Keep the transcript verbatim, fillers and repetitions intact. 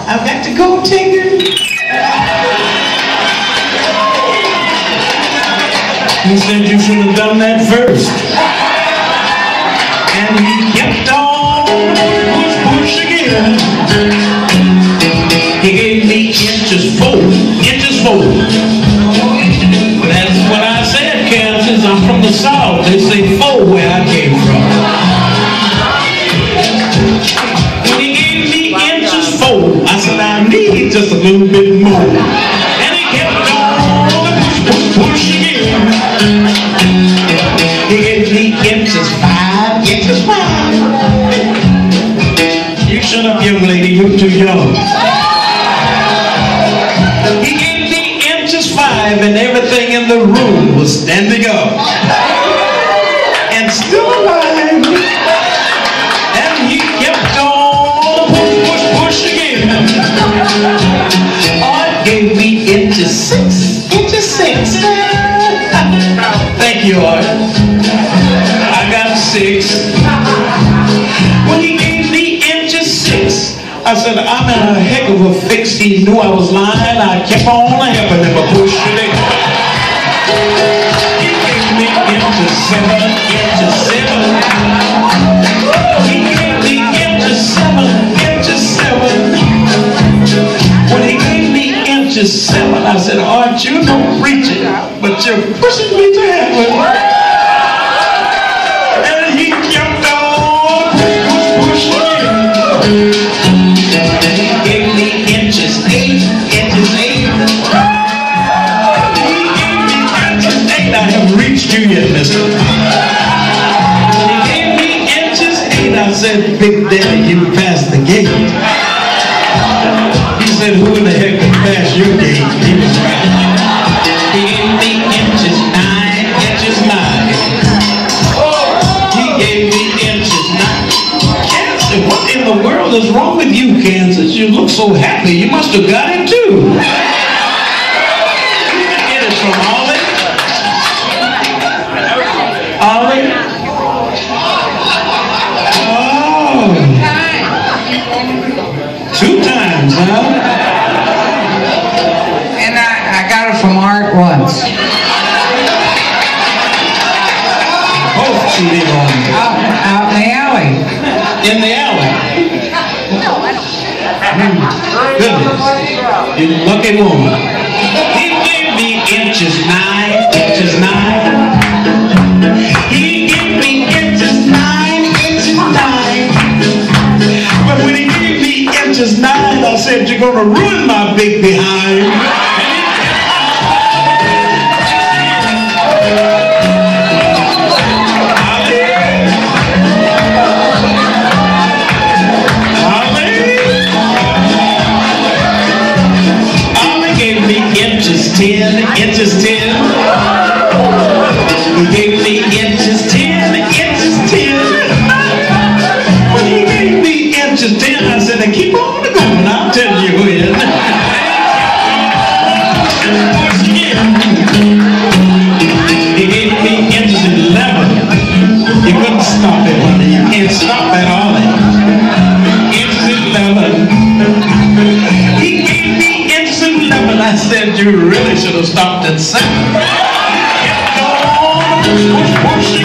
I've got to go, Tigger. He said you should have done that first. And he kept on push, push again. He gave me inches four, inches four. That's what I said, Kansas. I'm from the South. They say four where I came from. When he gave me inches four, I said I need just a little bit more. And he kept on push, push, push again. He gave me inches five, inches five. You shut up, young lady, you're too young. He gave me inches five and everything in the room was standing up. And still alive. And he kept on push, push, push again. Oh, it gave me inches six, inches six. Thank you, Art. I got six. When he gave me inches six, I said, I'm in a heck of a fix. He knew I was lying. I kept on helping him, but push it. He gave me inches seven, inches seven. He gave me inches seven, inches seven. When he gave me inches seven, I said, Art, you don't preach it, but you're pushing me to heaven. And he kept on push, push, push. He gave me inches eight, inches eight. He gave me inches eight. I haven't reached you yet, mister. He gave me inches eight. I said, Big Daddy, you passed the gate. He said, who in the heck can pass your gate? He was right. He gave me inches nine, inches nine. He gave me inches nine. Kansas, what in the world is wrong with you, Kansas? You look so happy. You must have got it too. You can get it from Ollie. Ollie? Oh. Two times, huh? And I, I got it from Art once. Both cheated on me. Out, out in the alley. In the alley. Mm, goodness. You lucky woman. He gave me inches nine, inches nine. He gave me inches nine, inches nine. But when he gave me inches nine, I said, you're gonna ruin my big behind. Ten, inches ten. He gave me inches ten, inches ten. When he gave me inches ten, I said, now keep on going, I'll tell you when. He gave me inches eleven. You couldn't stop it, honey. You can't stop that, Ollie. Inches eleven. He gave me inches eleven. I said, you really should have stopped at seven. Kept on, push, push, push.